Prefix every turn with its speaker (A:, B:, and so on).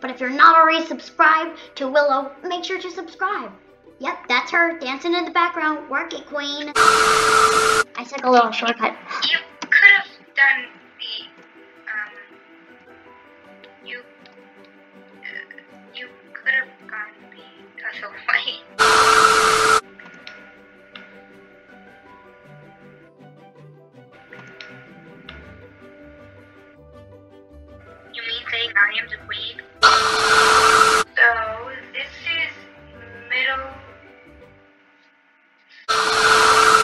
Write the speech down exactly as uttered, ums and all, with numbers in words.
A: But if you're not already subscribed to Willow, make sure to subscribe. Yep, that's her dancing in the background. Work it, queen. I took a little shortcut.
B: You could have done the, um, you, uh, you could have gone the other way. You mean saying I am the queen?